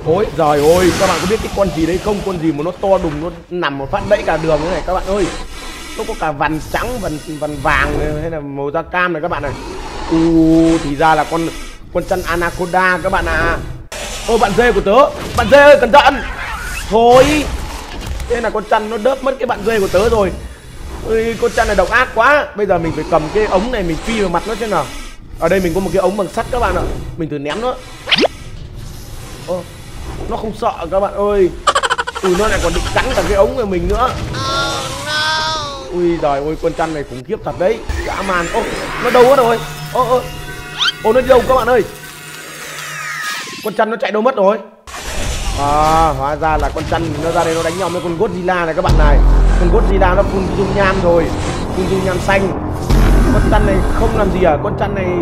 Ôi giời ơi, các bạn có biết cái con gì đấy không? Con gì mà nó to đùng, nó nằm một phát đẫy cả đường thế này các bạn ơi. Nó có cả vằn trắng, vằn vàng này, hay là màu da cam này các bạn này. Thì ra là con chăn anaconda các bạn ạ. Ôi bạn dê của tớ, bạn dê ơi cẩn thận. Thôi, thế là con chăn nó đớp mất cái bạn dê của tớ rồi. Ôi, con chăn này độc ác quá. Bây giờ mình phải cầm cái ống này mình phi vào mặt nó xem nào. Ở đây mình có một cái ống bằng sắt các bạn ạ. Mình thử ném nó. Nó không sợ các bạn ơi. Nó lại còn định cắn cả cái ống của mình nữa. Ui giời ơi, con chăn này khủng khiếp thật đấy. Dã man. Nó đâu mất rồi. Nó đi đâu các bạn ơi. Con chăn nó chạy đâu mất rồi. Hóa ra là con chăn nó ra đây nó đánh nhau với con Godzilla này các bạn này. Con Godzilla nó phun dung nham rồi. Phun dung nham xanh. Con chăn này không làm gì à? Con chăn này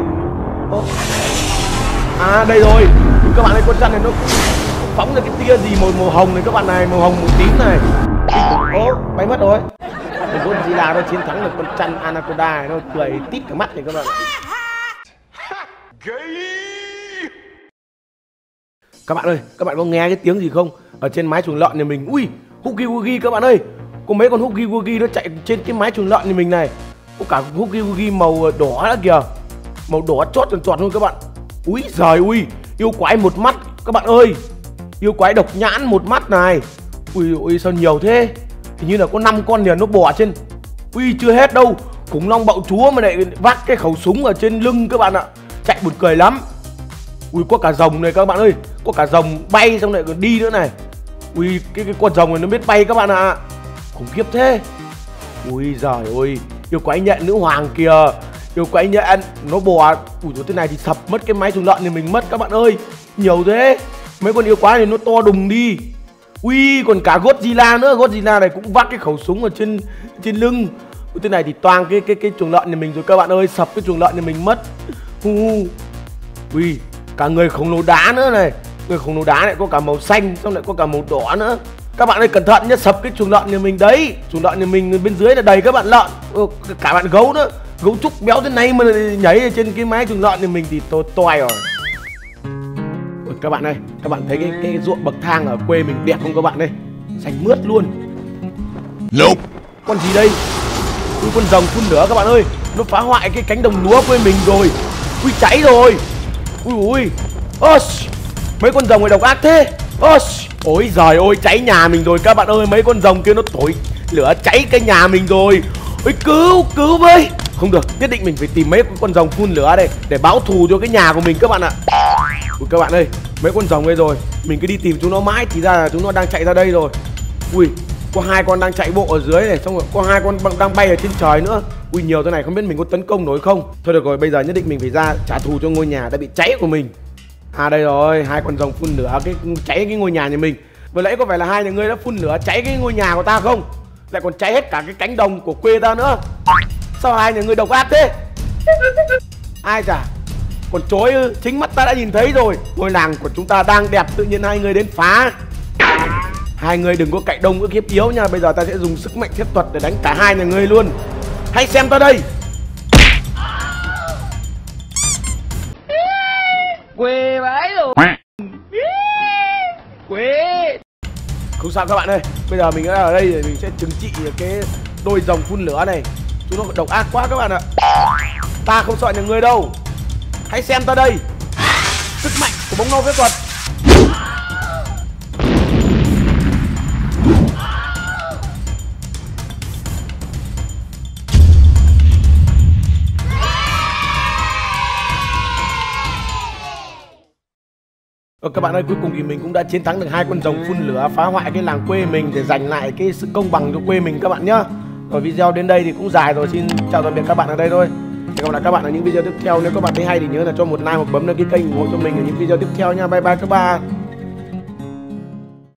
đây rồi. Các bạn ơi, con chăn này nó phóng ra cái tia gì màu hồng này các bạn này, màu hồng màu tím này. Bay mất rồi. Con Godzilla nó chiến thắng được con chăn anaconda này, nó cười tít cả mắt này các bạn. Các bạn ơi, các bạn có nghe cái tiếng gì không? Ở trên mái chuồng lợn nhà mình. Ui, Huggy Wuggy các bạn ơi. Có mấy con Huggy Wuggy nó chạy trên cái mái chuồng lợn nhà mình này. Có cả Huggy Wuggy màu đỏ đó kìa. Màu đỏ chót luôn các bạn. Úi giời ui, yêu quái một mắt các bạn ơi. Yêu quái độc nhãn một mắt này. Ui sao nhiều thế. Hình như là có 5 con liền nó bò trên. Ui chưa hết đâu. Khủng long bạo chúa mà lại vác cái khẩu súng ở trên lưng các bạn ạ. Chạy buồn cười lắm. Ui có cả rồng này các bạn ơi. Có cả rồng bay xong lại còn đi nữa này. Ui cái con rồng này nó biết bay các bạn ạ. Khủng khiếp thế. Ui giời ơi, yêu quái nhện nữ hoàng kìa. Yêu quái nhện nó bò. Ui thế này thì sập mất cái máy chuồng lợn thì mình mất các bạn ơi. Nhiều thế. Mấy con yêu quái này nó to đùng đi. Ui còn cả Godzilla nữa. Godzilla này cũng vác cái khẩu súng ở trên lưng. Thế này thì toang cái chuồng lợn nhà mình rồi các bạn ơi. Sập cái chuồng lợn nhà mình mất. Ui cả người khổng lồ đá nữa này. Người khổng lồ đá lại có cả màu xanh, xong lại có cả màu đỏ nữa. Các bạn ơi cẩn thận nhé, sập cái chuồng lợn nhà mình đấy. Chuồng lợn nhà mình bên dưới là đầy các bạn lợn. Cả bạn gấu nữa. Gấu trúc béo thế này mà nhảy trên cái mái chuồng lợn nhà mình thì toài rồi. Các bạn ơi, các bạn thấy cái ruộng bậc thang ở quê mình đẹp không các bạn ơi? Xanh mướt luôn. Nope. Con gì đây? Con rồng phun lửa các bạn ơi. Nó phá hoại cái cánh đồng lúa quê mình rồi. Ui cháy rồi. Ui mấy con rồng này độc ác thế. Ôi giời ơi, cháy nhà mình rồi các bạn ơi. Mấy con rồng kia nó thổi lửa cháy cái nhà mình rồi. Ôi cứu với. Không được, nhất định mình phải tìm mấy con rồng phun lửa đây để báo thù cho cái nhà của mình các bạn ạ. Ui các bạn ơi, mấy con rồng đây rồi. Mình cứ đi tìm chúng nó mãi thì ra là chúng nó đang chạy ra đây rồi. Ui, có 2 con đang chạy bộ ở dưới này, xong rồi có 2 con đang bay ở trên trời nữa. Ui nhiều thế này không biết mình có tấn công nổi không. Thôi được rồi, bây giờ nhất định mình phải ra trả thù cho ngôi nhà đã bị cháy của mình. Đây rồi, 2 con rồng phun lửa cháy cái ngôi nhà nhà mình. Vừa nãy có phải là 2 nhà ngươi đã phun lửa cháy cái ngôi nhà của ta không? Lại còn cháy hết cả cái cánh đồng của quê ta nữa. Sao 2 nhà ngươi độc ác thế? Ai chả. Còn chối ư? Chính mắt ta đã nhìn thấy rồi. Ngôi làng của chúng ta đang đẹp, tự nhiên 2 người đến phá. 2 người đừng có cậy đông ước hiếp yếu nha. Bây giờ ta sẽ dùng sức mạnh phép thuật để đánh cả 2 nhà ngươi luôn. Hãy xem ta đây. Quê vãi rồi. Quê. Không sao các bạn ơi. Bây giờ mình đã ở đây thì mình sẽ trừng trị cái đôi rồng phun lửa này. Chúng nó độc ác quá các bạn ạ. Ta không sợ nhà ngươi đâu. Hãy xem ta đây. Sức mạnh của bóng nâu phép thuật. Các bạn ơi, cuối cùng thì mình cũng đã chiến thắng được 2 con rồng phun lửa, phá hoại cái làng quê mình để giành lại cái sự công bằng cho quê mình các bạn nhá. Rồi video đến đây thì cũng dài rồi, xin chào tạm biệt các bạn ở đây thôi. Hẹn gặp lại các bạn ở những video tiếp theo. Nếu các bạn thấy hay thì nhớ là cho một like hoặc bấm đăng ký kênh ủng hộ cho mình ở những video tiếp theo nha. Bye bye các bạn.